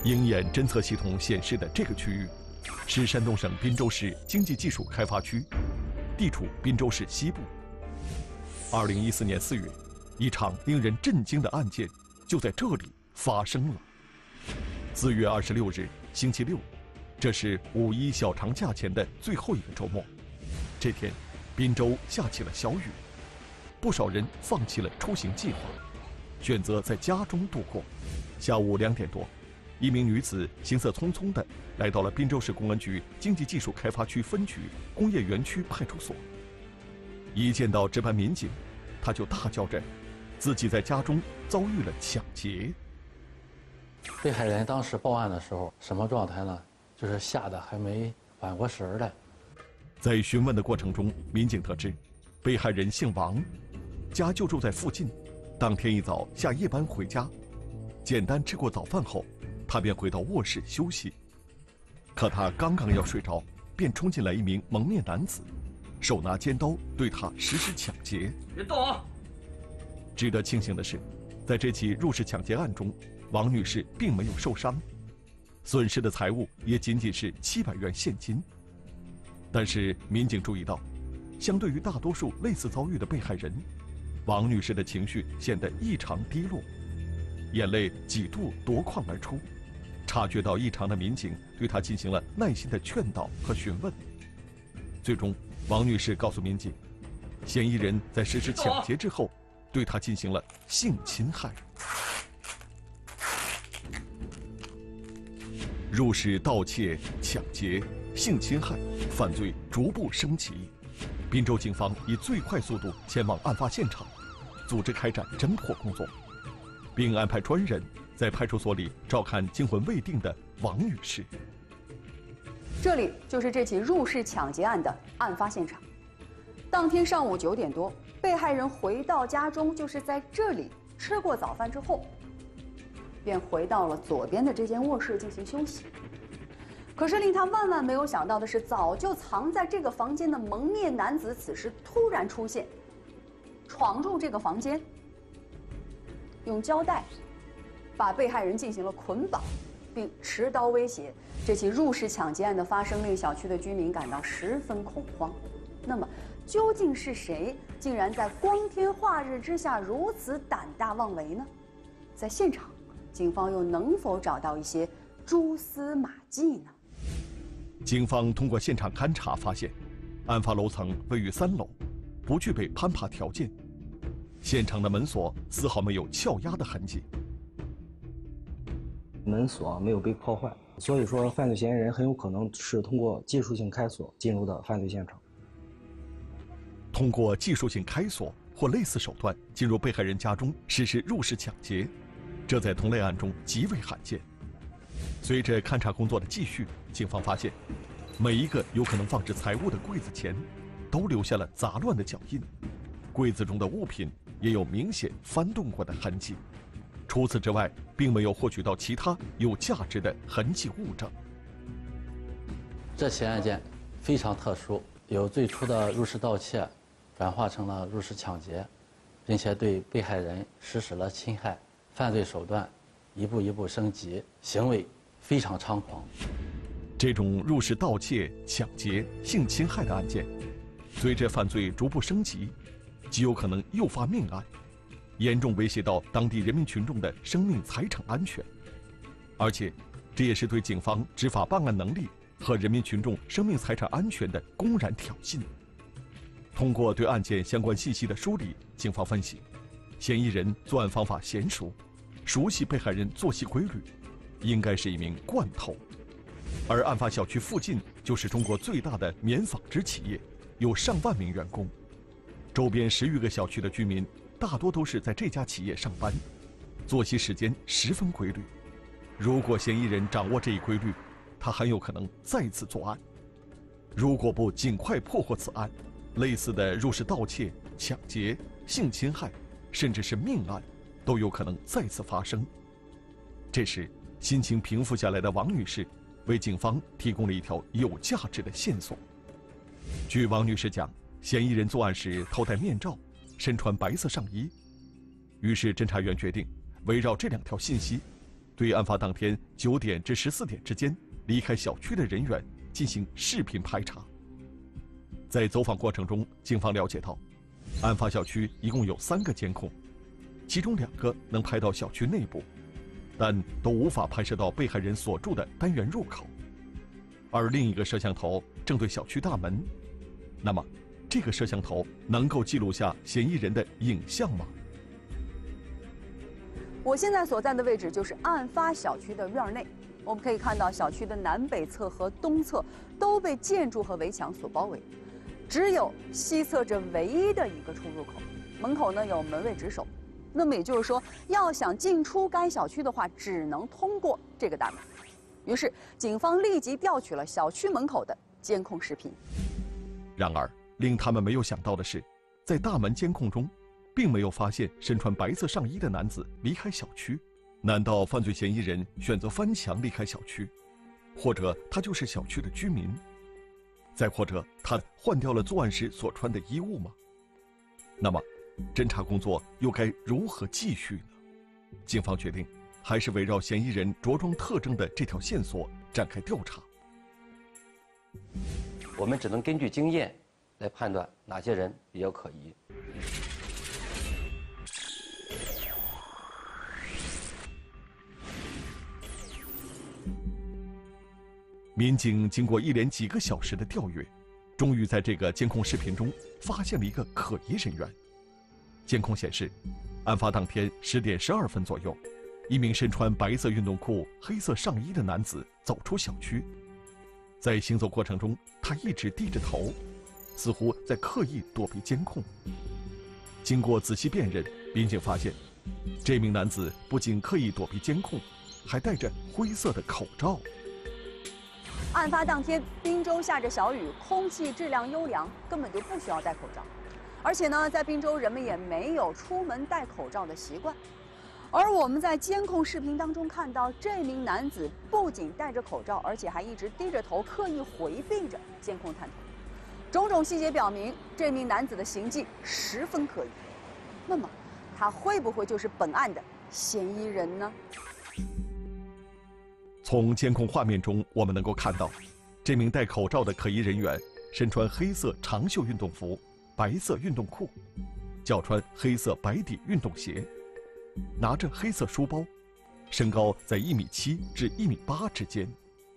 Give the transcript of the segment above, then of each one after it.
鹰眼侦测系统显示的这个区域，是山东省滨州市经济技术开发区，地处滨州市西部。2014年4月，一场令人震惊的案件就在这里发生了。4月26日，星期六，这是5·1小长假前的最后一个周末。这天，滨州下起了小雨，不少人放弃了出行计划，选择在家中度过。下午2点多，一名女子行色匆匆地来到了滨州市公安局经济技术开发区分局工业园区派出所。一见到值班民警，她就大叫着，自己在家中遭遇了抢劫。 被害人当时报案的时候什么状态呢？就是吓得还没缓过神来。 在询问的过程中，民警得知，被害人姓王，家就住在附近，当天一早下夜班回家，简单吃过早饭后，他便回到卧室休息。可他刚刚要睡着，便冲进来一名蒙面男子，手拿尖刀对他实施抢劫。 别动啊！ 值得庆幸的是，在这起入室抢劫案中，王女士并没有受伤，损失的财物也仅仅是700元现金。但是民警注意到，相对于大多数类似遭遇的被害人，王女士的情绪显得异常低落，眼泪几度夺眶而出。察觉到异常的民警对她进行了耐心的劝导和询问。最终，王女士告诉民警，嫌疑人在实施抢劫之后，对她进行了性侵害。入室盗窃、抢劫、性侵害犯罪逐步升级，滨州警方以最快速度前往案发现场，组织开展侦破工作，并安排专人在派出所里照看惊魂未定的王女士。 这里就是这起入室抢劫案的案发现场。当天上午9点多，被害人回到家中，就是在这里吃过早饭之后，便回到了左边的这间卧室进行休息。可是令他万万没有想到的是，早就藏在这个房间的蒙面男子此时突然出现，闯入这个房间，用胶带把被害人进行了捆绑，并持刀威胁。这起入室抢劫案的发生令小区的居民感到十分恐慌。那么，究竟是谁竟然在光天化日之下如此胆大妄为呢？在现场，警方又能否找到一些蛛丝马迹呢？ 警方通过现场勘查发现，案发楼层位于3楼，不具备攀爬条件。现场的门锁丝毫没有撬压的痕迹， 门锁没有被破坏，所以说犯罪嫌疑人很有可能是通过技术性开锁进入的犯罪现场。 通过技术性开锁或类似手段进入被害人家中实施入室抢劫，这在同类案中极为罕见。随着勘查工作的继续，警方发现，每一个有可能放置财物的柜子前，都留下了杂乱的脚印，柜子中的物品也有明显翻动过的痕迹。除此之外，并没有获取到其他有价值的痕迹物证。 这起案件非常特殊，由最初的入室盗窃转化成了入室抢劫，并且对被害人实施了侵害，犯罪手段一步一步升级，行为非常猖狂。 这种入室盗窃、抢劫、性侵害的案件，随着犯罪逐步升级，极有可能诱发命案，严重威胁到当地人民群众的生命财产安全。而且，这也是对警方执法办案能力和人民群众生命财产安全的公然挑衅。通过对案件相关信息的梳理，警方分析，嫌疑人作案方法娴熟，熟悉被害人作息规律，应该是一名惯偷。而案发小区附近就是中国最大的棉纺织企业，有上万名员工，周边10余个小区的居民大多都是在这家企业上班，作息时间十分规律。如果嫌疑人掌握这一规律，他很有可能再次作案。如果不尽快破获此案，类似的入室盗窃、抢劫、性侵害，甚至是命案，都有可能再次发生。这时，心情平复下来的王女士为警方提供了一条有价值的线索。据王女士讲，嫌疑人作案时头戴面罩，身穿白色上衣。于是侦查员决定围绕这2条信息， 对案发当天9点至14点之间离开小区的人员进行视频排查。在走访过程中，警方了解到，案发小区一共有3个监控，其中2个能拍到小区内部，但都无法拍摄到被害人所住的单元入口，而另一个摄像头正对小区大门。那么，这个摄像头能够记录下嫌疑人的影像吗？ 我现在所在的位置就是案发小区的院内，我们可以看到小区的南北侧和东侧都被建筑和围墙所包围，只有西侧这唯一的一个出入口，门口呢有门卫值守。那么也就是说，要想进出该小区的话，只能通过这个大门。于是，警方立即调取了小区门口的监控视频。 然而，令他们没有想到的是，在大门监控中，并没有发现身穿白色上衣的男子离开小区。难道犯罪嫌疑人选择翻墙离开小区，或者他就是小区的居民？再或者，他换掉了作案时所穿的衣物吗？那么，侦查工作又该如何继续呢？警方决定，还是围绕嫌疑人着装特征的这条线索展开调查。 我们只能根据经验来判断哪些人比较可疑。 民警经过1连几个小时的调阅，终于在这个监控视频中发现了一个可疑人员。监控显示，案发当天10点12分左右，一名身穿白色运动裤、黑色上衣的男子走出小区。在行走过程中，他一直低着头，似乎在刻意躲避监控。经过仔细辨认，民警发现，这名男子不仅刻意躲避监控，还戴着灰色的口罩。 案发当天，滨州下着小雨，空气质量优良，根本就不需要戴口罩。而且呢，在滨州人们也没有出门戴口罩的习惯。而我们在监控视频当中看到，这名男子不仅戴着口罩，而且还一直低着头，刻意回避着监控探头。种种细节表明，这名男子的行迹十分可疑。那么，他会不会就是本案的嫌疑人呢？ 从监控画面中，我们能够看到，这名戴口罩的可疑人员身穿黑色长袖运动服、白色运动裤，脚穿黑色白底运动鞋，拿着黑色书包，身高在1.7米至1.8米之间。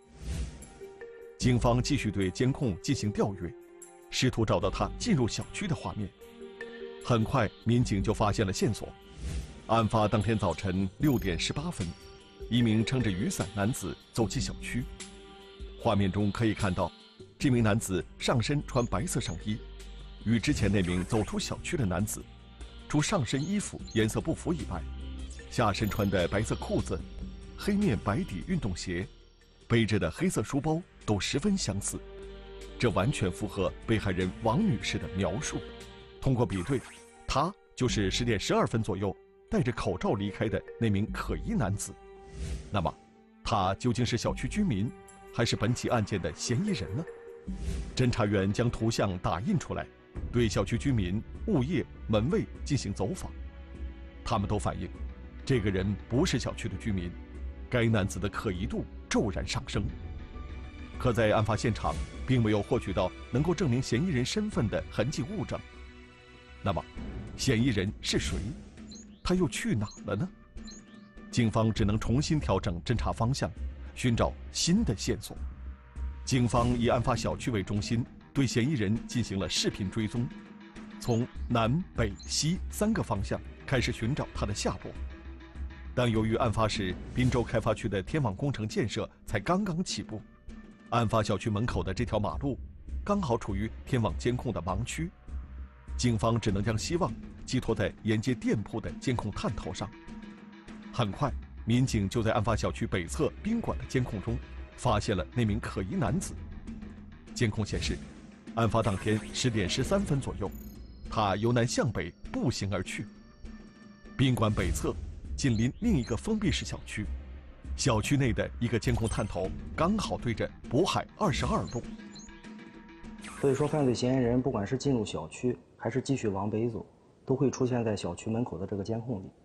警方继续对监控进行调阅，试图找到他进入小区的画面。很快，民警就发现了线索。案发当天早晨6点18分，一名撑着雨伞男子走进小区。画面中可以看到，这名男子上身穿白色上衣，与之前那名走出小区的男子，除上身衣服颜色不符以外，下身穿的白色裤子、黑面白底运动鞋、背着的黑色书包都十分相似，这完全符合被害人王女士的描述。通过比对，他就是10点12分左右戴着口罩离开的那名可疑男子。那么，他究竟是小区居民，还是本起案件的嫌疑人呢？侦查员将图像打印出来，对小区居民、物业、门卫进行走访，他们都反映，这个人不是小区的居民，该男子的可疑度骤然上升。可在案发现场，并没有获取到能够证明嫌疑人身份的痕迹物证。那么，嫌疑人是谁？他又去哪了呢？警方只能重新调整侦查方向，寻找新的线索。警方以案发小区为中心，对嫌疑人进行了视频追踪，从南北西3个方向开始寻找他的下落。但由于案发时滨州开发区的天网工程建设才刚刚起步，案发小区门口的这条马路刚好处于天网监控的盲区，警方只能将希望寄托在沿街店铺的监控探头上。很快，民警就在案发小区北侧宾馆的监控中发现了那名可疑男子。监控显示，案发当天10点13分左右，他由南向北步行而去。宾馆北侧紧邻另一个封闭式小区，小区内的一个监控探头刚好对着渤海22路。 所以说，犯罪嫌疑人不管是进入小区还是继续往北走，都会出现在小区门口的这个监控里。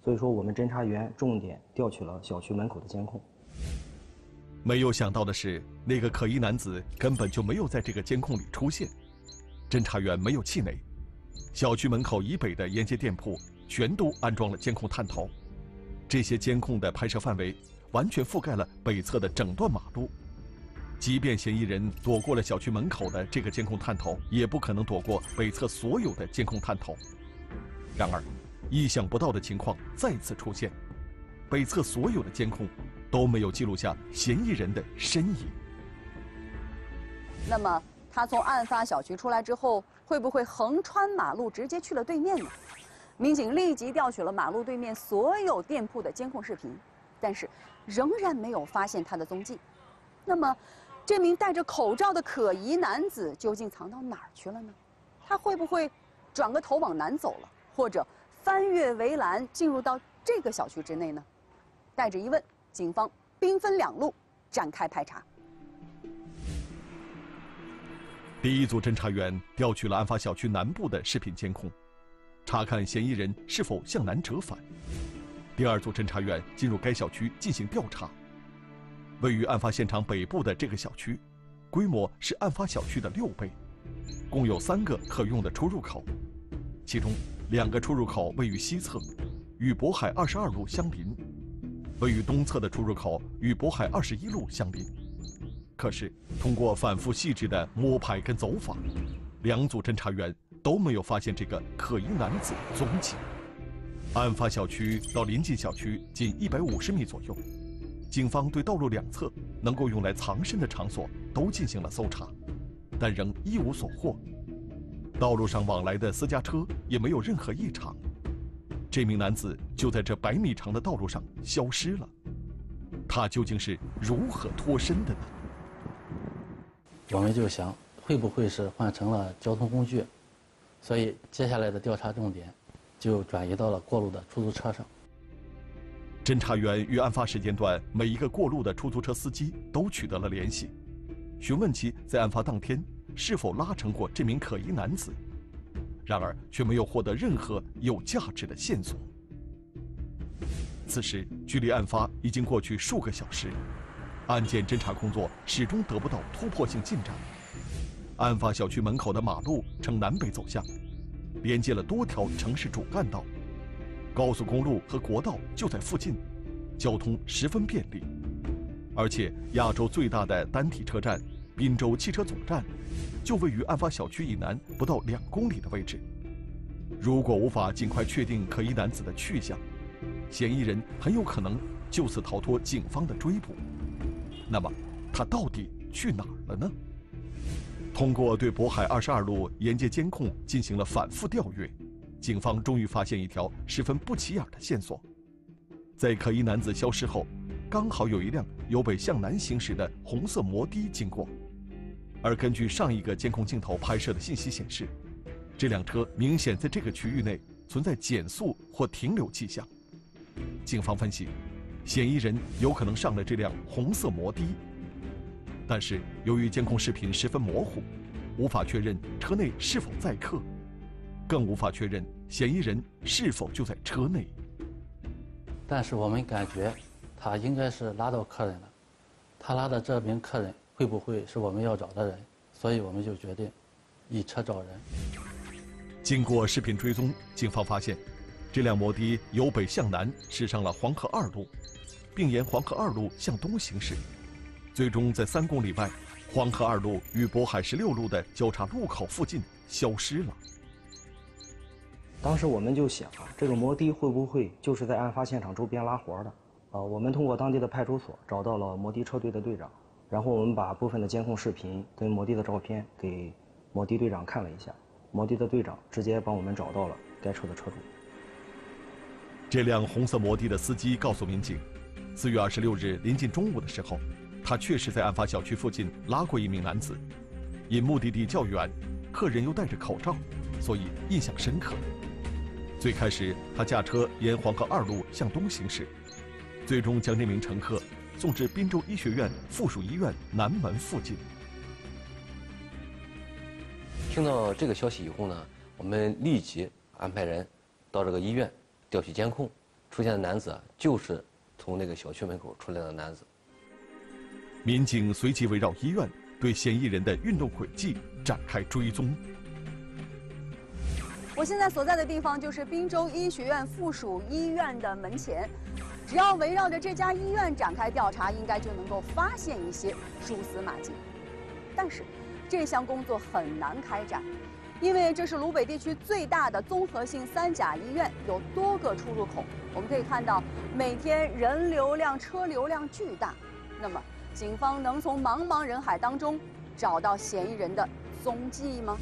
所以说我们侦查员重点调取了小区门口的监控。 没有想到的是，那个可疑男子根本就没有在这个监控里出现。侦查员没有气馁，小区门口以北的沿街店铺全都安装了监控探头，这些监控的拍摄范围完全覆盖了北侧的整段马路。即便嫌疑人躲过了小区门口的这个监控探头，也不可能躲过北侧所有的监控探头。然而，意想不到的情况再次出现，北侧所有的监控都没有记录下嫌疑人的身影。 那么，他从案发小区出来之后，会不会横穿马路直接去了对面呢？民警立即调取了马路对面所有店铺的监控视频，但是仍然没有发现他的踪迹。那么，这名戴着口罩的可疑男子究竟藏到哪儿去了呢？他会不会转个头往南走了，或者翻越围栏进入到这个小区之内呢？带着疑问，警方兵分两路展开排查。 第一组侦查员调取了案发小区南部的视频监控，查看嫌疑人是否向南折返。第二组侦查员进入该小区进行调查。位于案发现场北部的这个小区，规模是案发小区的6倍，共有3个可用的出入口，其中2个出入口位于西侧，与渤海22路相邻；位于东侧的出入口与渤海21路相邻。可是，通过反复细致的摸排跟走访，2组侦查员都没有发现这个可疑男子踪迹。案发小区到临近小区仅150米左右。警方对道路两侧能够用来藏身的场所都进行了搜查，但仍一无所获。道路上往来的私家车也没有任何异常。这名男子就在这100米长的道路上消失了。他究竟是如何脱身的呢？ 我们就想，会不会是换成了交通工具？所以接下来的调查重点就转移到了过路的出租车上。 侦查员与案发时间段每一个过路的出租车司机都取得了联系，询问其在案发当天是否拉乘过这名可疑男子，然而却没有获得任何有价值的线索。此时，距离案发已经过去数个小时，案件侦查工作始终得不到突破性进展。案发小区门口的马路呈南北走向，连接了多条城市主干道。高速公路和国道就在附近，交通十分便利。而且，亚洲最大的单体车站滨州汽车总站就位于案发小区以南不到2公里的位置。如果无法尽快确定可疑男子的去向，嫌疑人很有可能就此逃脱警方的追捕。那么，他到底去哪儿了呢？通过对渤海22路沿街监控进行了反复调阅，警方终于发现一条十分不起眼的线索。在可疑男子消失后，刚好有一辆由北向南行驶的红色摩的经过，而根据上一个监控镜头拍摄的信息显示，这辆车明显在这个区域内存在减速或停留迹象。警方分析，嫌疑人有可能上了这辆红色摩的，但是由于监控视频十分模糊，无法确认车内是否载客，更无法确认嫌疑人是否就在车内。 但是我们感觉他应该是拉到客人了，他拉的这名客人会不会是我们要找的人？所以我们就决定以车找人。 经过视频追踪，警方发现这辆摩的由北向南驶上了黄河2路，并沿黄河2路向东行驶，最终在3公里外黄河2路与渤海16路的交叉路口附近消失了。 当时我们就想这个摩的会不会就是在案发现场周边拉活的？我们通过当地的派出所找到了摩的车队的队长，然后我们把部分的监控视频跟摩的的照片给摩的队长看了一下，摩的的队长直接帮我们找到了该车的车主。 这辆红色摩的的司机告诉民警，4月26日临近中午的时候，他确实在案发小区附近拉过一名男子，因目的地较远，客人又戴着口罩，所以印象深刻。最开始，他驾车沿黄河2路向东行驶，最终将这名乘客送至滨州医学院附属医院南门附近。 听到这个消息以后呢，我们立即安排人到这个医院调取监控， 出现的男子就是从那个小区门口出来的男子。 民警随即围绕医院对嫌疑人的运动轨迹展开追踪。 我现在所在的地方就是滨州医学院附属医院的门前，只要围绕着这家医院展开调查，应该就能够发现一些蛛丝马迹。但是，这项工作很难开展，因为这是鲁北地区最大的综合性3甲医院，有多个出入口。我们可以看到，每天人流量、车流量巨大。那么，警方能从茫茫人海当中找到嫌疑人的踪迹吗？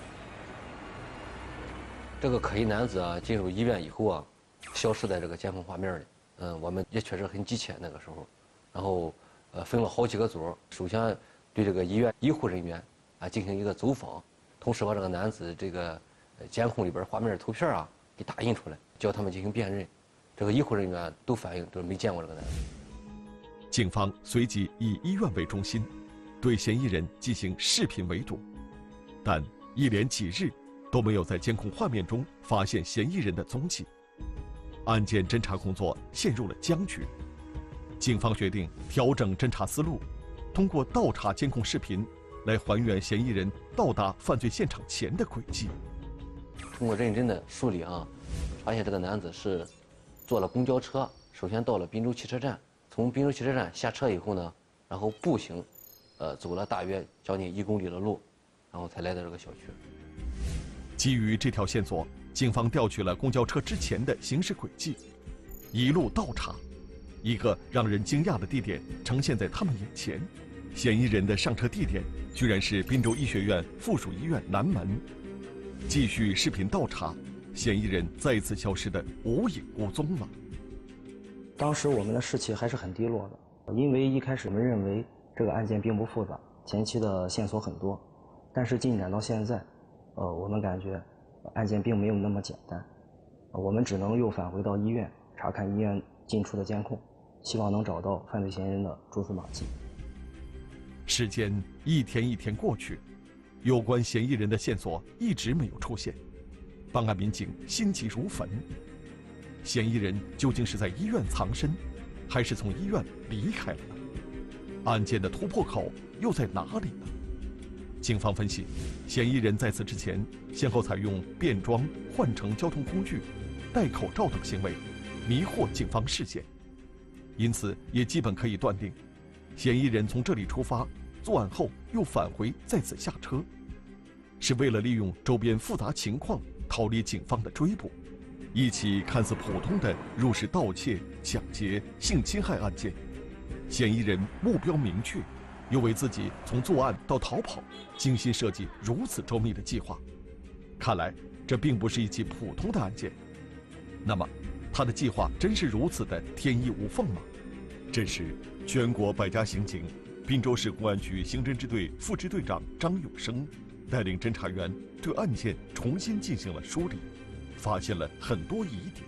这个可疑男子进入医院以后消失在这个监控画面里。我们也确实很急切那个时候，然后分了好几个组，首先对这个医院医护人员进行一个走访，同时把这个男子这个监控里边画面的图片给打印出来，叫他们进行辨认。这个医护人员都反映就是没见过这个男子。 警方随即以医院为中心，对嫌疑人进行视频围堵，但一连几日都没有在监控画面中发现嫌疑人的踪迹，案件侦查工作陷入了僵局。警方决定调整侦查思路，通过倒查监控视频来还原嫌疑人到达犯罪现场前的轨迹。 通过认真的梳理发现这个男子是坐了公交车，首先到了滨州汽车站，从滨州汽车站下车以后呢，然后步行，走了大约将近1公里的路，然后才来到这个小区。 基于这条线索，警方调取了公交车之前的行驶轨迹，一路倒查。一个让人惊讶的地点呈现在他们眼前，嫌疑人的上车地点居然是滨州医学院附属医院南门。继续视频倒查，嫌疑人再次消失得无影无踪了。 当时我们的士气还是很低落的，因为一开始我们认为这个案件并不复杂，前期的线索很多，但是进展到现在，我们感觉案件并没有那么简单，我们只能又返回到医院查看医院进出的监控，希望能找到犯罪嫌疑人的蛛丝马迹。 时间一天一天过去，有关嫌疑人的线索一直没有出现，办案民警心急如焚。嫌疑人究竟是在医院藏身，还是从医院离开了呢？案件的突破口又在哪里呢？警方分析，嫌疑人在此之前先后采用变装、换乘交通工具、戴口罩等行为，迷惑警方视线，因此也基本可以断定，嫌疑人从这里出发，作案后又返回再次下车，是为了利用周边复杂情况逃离警方的追捕。一起看似普通的入室盗窃、抢劫、性侵害案件，嫌疑人目标明确，又为自己从作案到逃跑精心设计如此周密的计划，看来这并不是一起普通的案件。那么，他的计划真是如此的天衣无缝吗？这时，全国百家刑警、滨州市公安局刑侦支队副支队长张永生带领侦查员对案件重新进行了梳理，发现了很多疑点。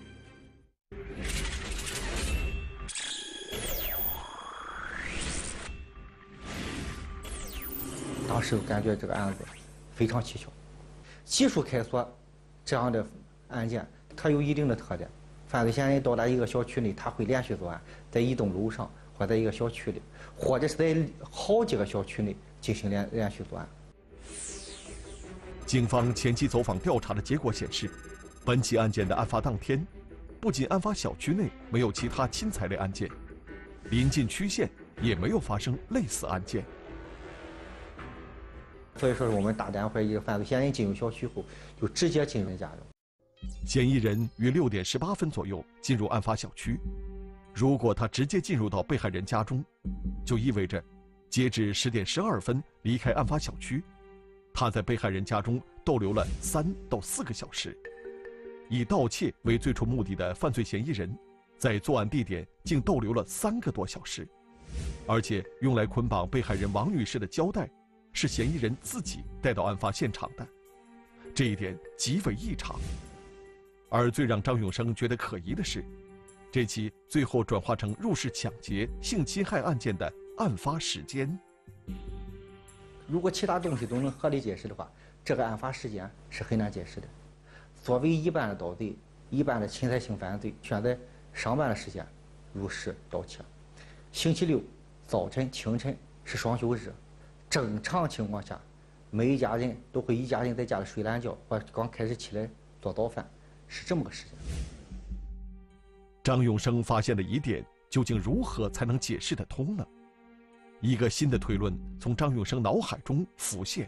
当时感觉这个案子非常蹊跷，技术开锁这样的案件，它有一定的特点。犯罪嫌疑人到达一个小区内，他会连续作案，在一栋楼上，或在一个小区里，或者是在好几个小区内进行连续作案。 警方前期走访调查的结果显示，本起案件的案发当天，不仅案发小区内没有其他侵财类案件，临近区县也没有发生类似案件。 所以说，我们大胆怀疑犯罪嫌疑人进入小区后，就直接进入家中。 嫌疑人于6点18分左右进入案发小区，如果他直接进入到被害人家中，就意味着，截至10点12分离开案发小区，他在被害人家中逗留了3到4个小时。以盗窃为最初目的的犯罪嫌疑人，在作案地点竟逗留了3个多小时，而且用来捆绑被害人王女士的胶带，是嫌疑人自己带到案发现场的，这一点极为异常。而最让张永生觉得可疑的是，这起最后转化成入室抢劫、性侵害案件的案发时间。 如果其他东西都能合理解释的话，这个案发时间是很难解释的。作为一般的盗贼、一般的侵害性犯罪，选在上班的时间入室盗窃。星期六早晨、清晨是双休日，正常情况下，每一家人都会一家人在家里睡懒觉，或刚开始起来做早饭，是这么个时间。 张永生发现的疑点究竟如何才能解释得通呢？一个新的推论从张永生脑海中浮现。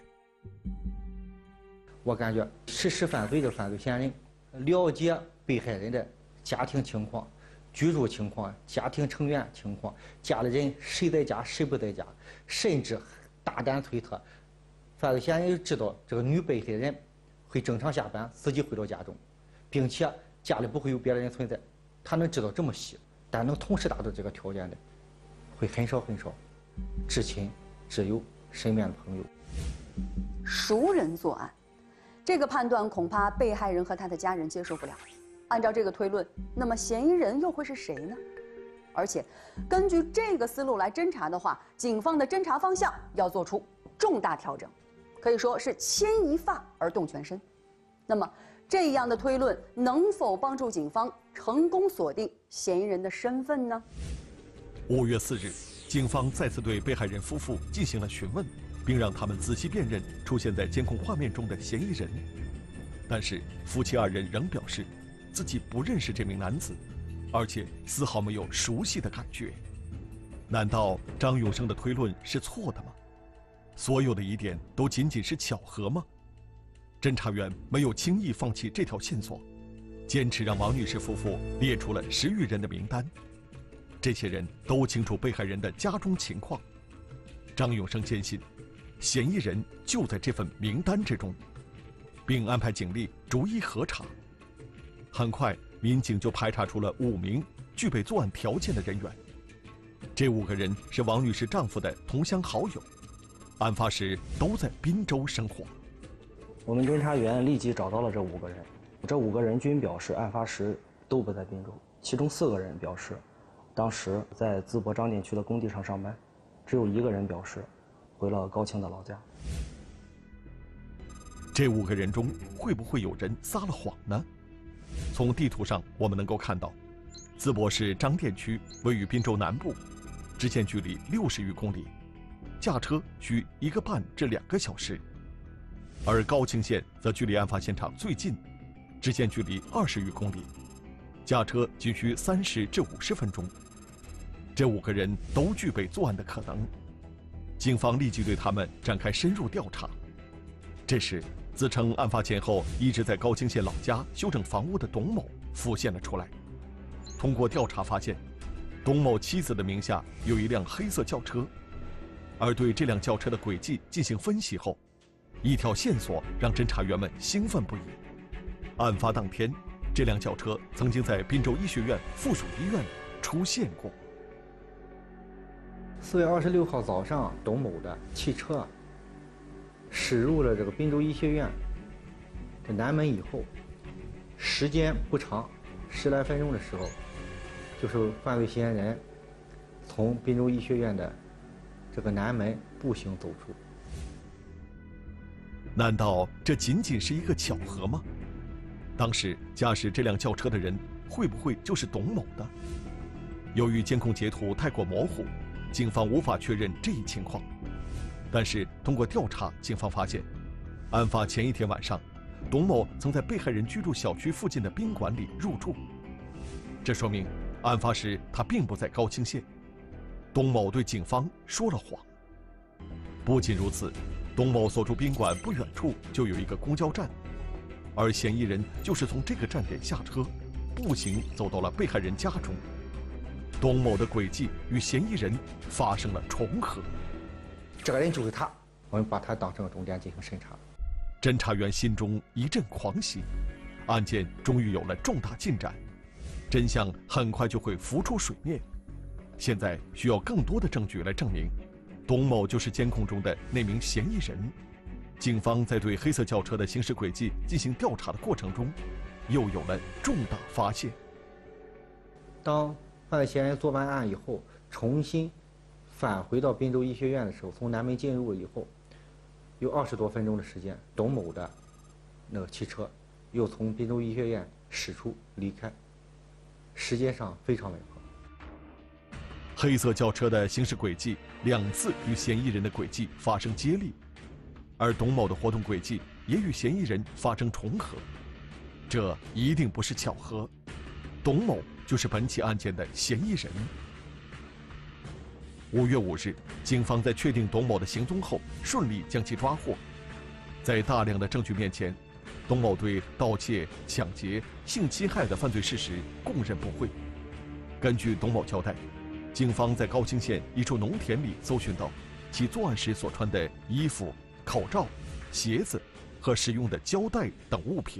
我感觉实施犯罪的犯罪嫌疑人了解被害人的家庭情况、居住情况、家庭成员情况，家里人谁在家谁不在家，甚至大胆推测，犯罪嫌疑人知道这个女被害人会正常下班，自己回到家中，并且家里不会有别的人存在，他能知道这么细，但能同时达到这个条件的，会很少很少。至亲、挚友、身边的朋友， 熟人作案，这个判断恐怕被害人和他的家人接受不了。按照这个推论，那么嫌疑人又会是谁呢？而且，根据这个思路来侦查的话，警方的侦查方向要做出重大调整，可以说是牵一发而动全身。那么，这样的推论能否帮助警方成功锁定嫌疑人的身份呢 ？5月4日，警方再次对被害人夫妇进行了询问，并让他们仔细辨认出现在监控画面中的嫌疑人。但是，夫妻2人仍表示，自己不认识这名男子，而且丝毫没有熟悉的感觉。难道张永生的推论是错的吗？所有的疑点都仅仅是巧合吗？侦查员没有轻易放弃这条线索，坚持让王女士夫妇列出了10余人的名单。这些人都清楚被害人的家中情况。张永生坚信，嫌疑人就在这份名单之中，并安排警力逐一核查。很快，民警就排查出了5名具备作案条件的人员。这5个人是王女士丈夫的同乡好友，案发时都在滨州生活。 我们侦查员立即找到了这5个人，这5个人均表示案发时都不在滨州，其中4个人表示当时在淄博张店区的工地上上班，只有1个人表示回了高清的老家。 这5个人中会不会有人撒了谎呢？从地图上我们能够看到，淄博市张店区位于滨州南部，直线距离60余公里，驾车需1个半至2个小时；而高清县则距离案发现场最近，直线距离20余公里，驾车仅需30至50分钟。这5个人都具备作案的可能，警方立即对他们展开深入调查。这时，自称案发前后一直在高清县老家修整房屋的董某浮现了出来。通过调查发现，董某妻子的名下有一辆黑色轿车，而对这辆轿车的轨迹进行分析后，一条线索让侦查员们兴奋不已。案发当天，这辆轿车曾经在滨州医学院附属医院出现过。 4月26号早上，董某的汽车驶入了这个滨州医学院的南门以后，时间不长，10来分钟的时候，就是犯罪嫌疑人从滨州医学院的这个南门步行走出。 难道这仅仅是一个巧合吗？当时驾驶这辆轿车的人会不会就是董某的？由于监控截图太过模糊，警方无法确认这一情况。但是通过调查，警方发现，案发前一天晚上，董某曾在被害人居住小区附近的宾馆里入住。这说明案发时他并不在高清县。董某对警方说了谎。不仅如此，董某所住宾馆不远处就有一个公交站，而嫌疑人就是从这个站点下车，步行走到了被害人家中。董某的轨迹与嫌疑人发生了重合。 这个人就是他，我们把他当成重点进行审查。 侦查员心中一阵狂喜，案件终于有了重大进展，真相很快就会浮出水面。现在需要更多的证据来证明，董某就是监控中的那名嫌疑人。警方在对黑色轿车的行驶轨迹进行调查的过程中，又有了重大发现。 当犯罪嫌疑人做完案以后，重新返回到滨州医学院的时候，从南门进入以后，有20多分钟的时间，董某的那个汽车又从滨州医学院驶出离开。 时间上非常吻合。 黑色轿车的行驶轨迹2次与嫌疑人的轨迹发生接力，而董某的活动轨迹也与嫌疑人发生重合，这一定不是巧合。董某就是本起案件的嫌疑人。5月5日，警方在确定董某的行踪后，顺利将其抓获。在大量的证据面前，董某对盗窃、抢劫、性侵害的犯罪事实供认不讳。根据董某交代，警方在高清县一处农田里搜寻到其作案时所穿的衣服、口罩、鞋子和使用的胶带等物品。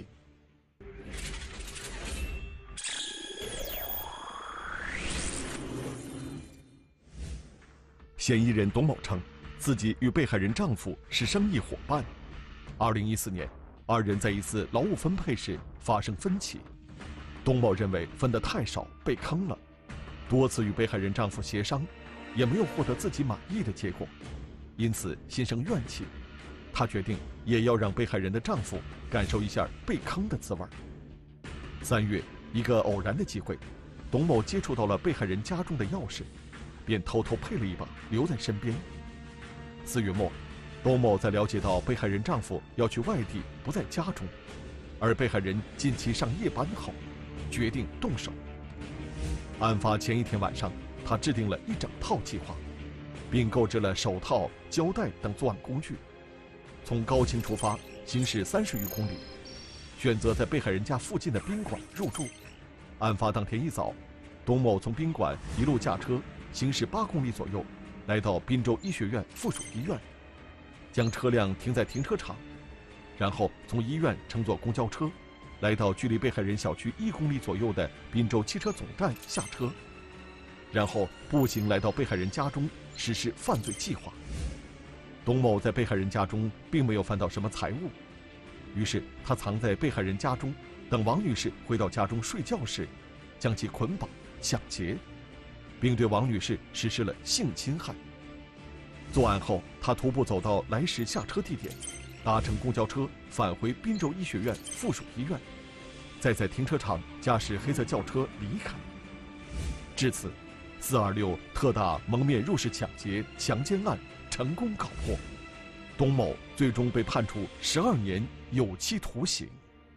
嫌疑人董某称，自己与被害人丈夫是生意伙伴。2014年，2人在一次劳务分配时发生分歧，董某认为分得太少，被坑了，多次与被害人丈夫协商，也没有获得自己满意的结果，因此心生怨气。她决定也要让被害人的丈夫感受一下被坑的滋味。3月，一个偶然的机会，董某接触到了被害人家中的钥匙，便偷偷配了一把留在身边。4月末，董某在了解到被害人丈夫要去外地，不在家中，而被害人近期上夜班后，决定动手。案发前一天晚上，他制定了一整套计划，并购置了手套、胶带等作案工具，从高清出发，行驶30余公里，选择在被害人家附近的宾馆入住。案发当天一早，董某从宾馆一路驾车行驶8公里左右，来到滨州医学院附属医院，将车辆停在停车场，然后从医院乘坐公交车，来到距离被害人小区1公里左右的滨州汽车总站下车，然后步行来到被害人家中实施犯罪计划。董某在被害人家中并没有翻到什么财物，于是他藏在被害人家中，等王女士回到家中睡觉时，将其捆绑抢劫，并对王女士实施了性侵害。作案后，他徒步走到来时下车地点，搭乘公交车返回滨州医学院附属医院，再在停车场驾驶黑色轿车离开。至此，426特大蒙面入室抢劫强奸案成功搞破，董某最终被判处12年有期徒刑。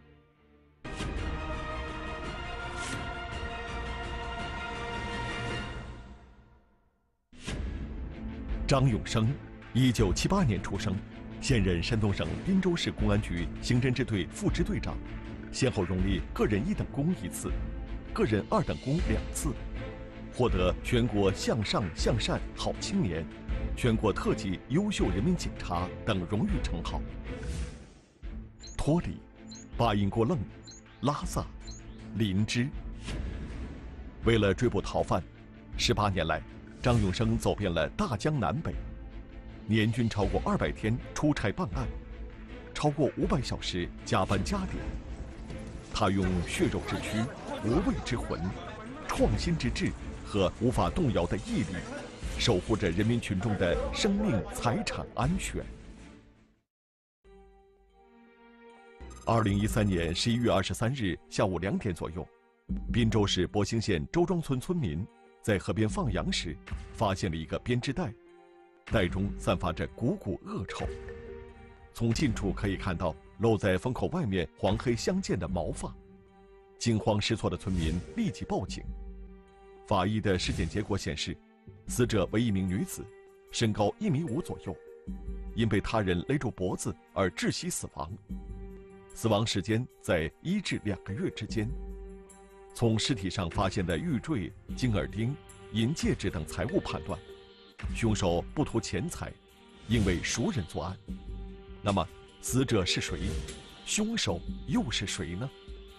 张永生，1978年出生，现任山东省滨州市公安局刑侦支队副支队长，先后荣立个人1等功1次，个人2等功2次，获得全国向上向善好青年、全国特级优秀人民警察等荣誉称号。脱离、巴音郭楞、拉萨、林芝。为了追捕逃犯，18年来，张永生走遍了大江南北，年均超过200天出差办案，超过500小时加班加点。他用血肉之躯、无畏之魂、创新之志和无法动摇的毅力，守护着人民群众的生命财产安全。2013年11月23日下午2点左右，滨州市博兴县周庄村村民在河边放羊时，发现了一个编织袋，袋中散发着股股恶臭。从近处可以看到露在封口外面黄黑相间的毛发。惊慌失措的村民立即报警。法医的尸检结果显示，死者为一名女子，身高1.5米左右，因被他人勒住脖子而窒息死亡。死亡时间在1至2个月之间。从尸体上发现的玉坠、金耳钉、银戒指等财物判断，凶手不图钱财，应为熟人作案。那么，死者是谁？凶手又是谁呢？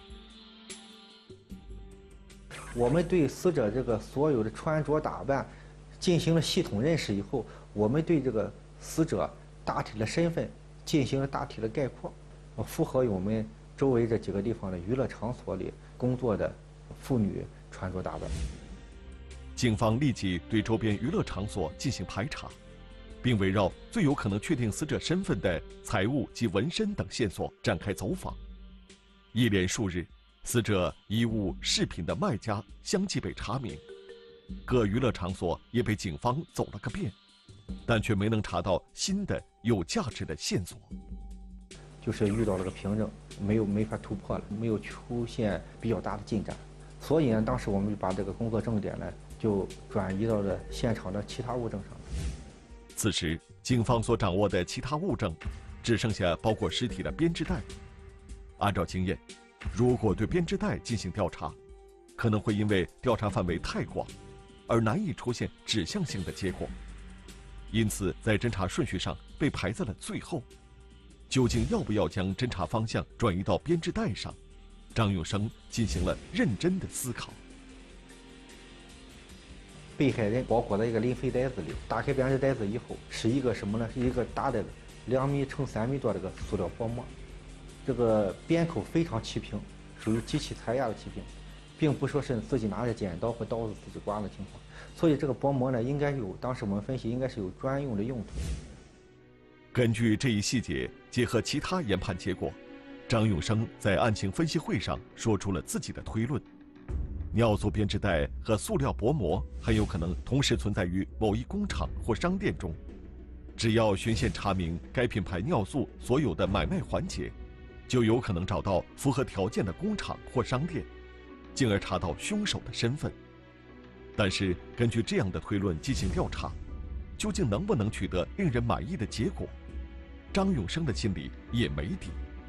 我们对死者这个所有的穿着打扮进行了系统认识以后，我们对这个死者大体的身份进行了大体的概括，符合我们周围这几个地方的娱乐场所里工作的妇女穿着打扮。 警方立即对周边娱乐场所进行排查，并围绕最有可能确定死者身份的财物及纹身等线索展开走访。一连数日， 死者衣物饰品的卖家相继被查明，各娱乐场所也被警方走了个遍，但却没能查到新的有价值的线索。 就是遇到了个瓶颈，没法突破了，没有出现比较大的进展，所以呢，当时我们就把这个工作重点呢就转移到了现场的其他物证上。 此时，警方所掌握的其他物证，只剩下包裹尸体的编织袋。按照经验，如果对编织袋进行调查，可能会因为调查范围太广，而难以出现指向性的结果，因此在侦查顺序上被排在了最后。究竟要不要将侦查方向转移到编织袋上？张永生进行了认真的思考。 被害人包裹在一个磷肥袋子里，打开编织袋子以后，是一个什么呢？是一个大的2米乘3米多这个塑料薄膜，这个边口非常齐平，属于机器裁压的齐平，并不说是自己拿着剪刀和刀子自己刮的情况。所以这个薄膜呢，应该有，当时我们分析应该是有专用的用途。 根据这一细节，结合其他研判结果，张永生在案情分析会上说出了自己的推论：尿素编织袋和塑料薄膜很有可能同时存在于某一工厂或商店中。只要循线查明该品牌尿素所有的买卖环节，就有可能找到符合条件的工厂或商店，进而查到凶手的身份。但是，根据这样的推论进行调查，究竟能不能取得令人满意的结果？张永生的心里也没底。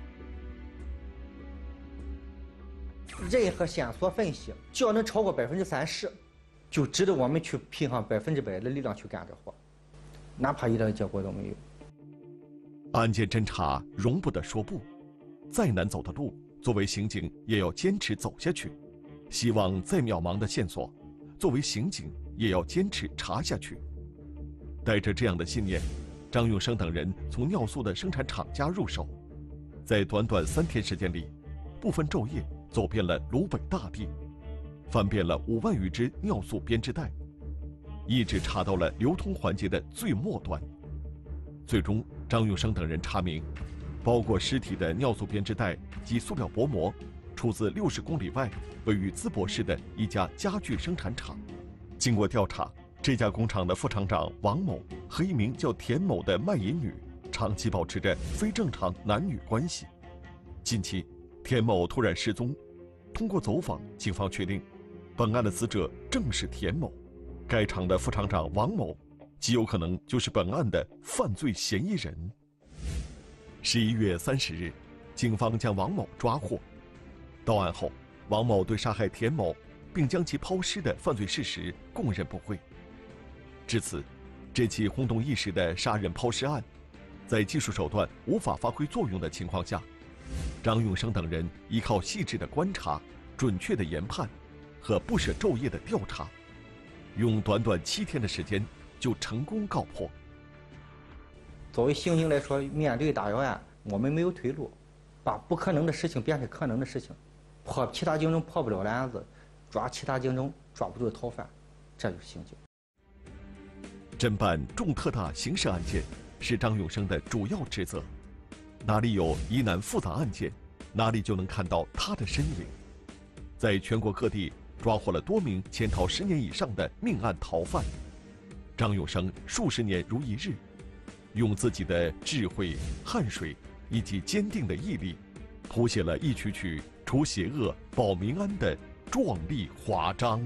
任何线索分析，只要能超过30%，就值得我们去拼上100%的力量去干这活，哪怕一点结果都没有。 案件侦查容不得说不，再难走的路，作为刑警也要坚持走下去。希望再渺茫的线索，作为刑警也要坚持查下去。带着这样的信念，张永生等人从尿素的生产厂家入手，在短短3天时间里，不分昼夜走遍了鲁北大地，翻遍了5万余只尿素编织袋，一直查到了流通环节的最末端。最终，张永生等人查明，包裹尸体的尿素编织袋及塑料薄膜出自60公里外位于淄博市的一家家具生产厂。经过调查，这家工厂的副厂长王某和一名叫田某的卖淫女长期保持着非正常男女关系。近期，田某突然失踪，通过走访，警方确定，本案的死者正是田某，该厂的副厂长王某极有可能就是本案的犯罪嫌疑人。11月30日，警方将王某抓获。到案后，王某对杀害田某并将其抛尸的犯罪事实供认不讳。至此，这起轰动一时的杀人抛尸案，在技术手段无法发挥作用的情况下，张永生等人依靠细致的观察、准确的研判和不舍昼夜的调查，用短短7天的时间就成功告破。 作为刑警来说，面对大要案，我们没有退路，把不可能的事情变成可能的事情，破其他警种破不了的案子，抓其他警种抓不住的逃犯，这就是刑警。 侦办重特大刑事案件是张永生的主要职责，哪里有疑难复杂案件，哪里就能看到他的身影。在全国各地抓获了多名潜逃10年以上的命案逃犯，张永生数十年如一日，用自己的智慧、汗水以及坚定的毅力，谱写了一曲曲除邪恶、保民安的壮丽华章。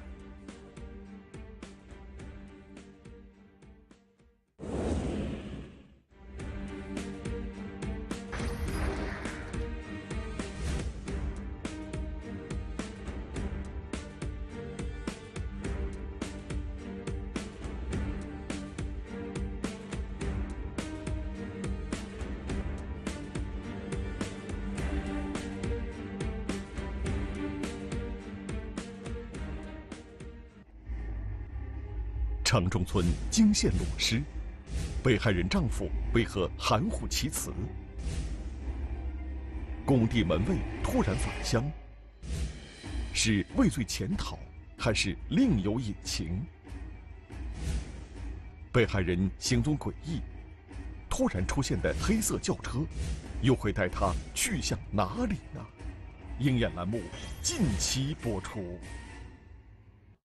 城中村惊现裸尸，被害人丈夫为何含糊其辞？工地门卫突然返乡，是畏罪潜逃，还是另有隐情？被害人行踪诡异，突然出现的黑色轿车，又会带他去向哪里呢？ 鹰眼栏目近期播出。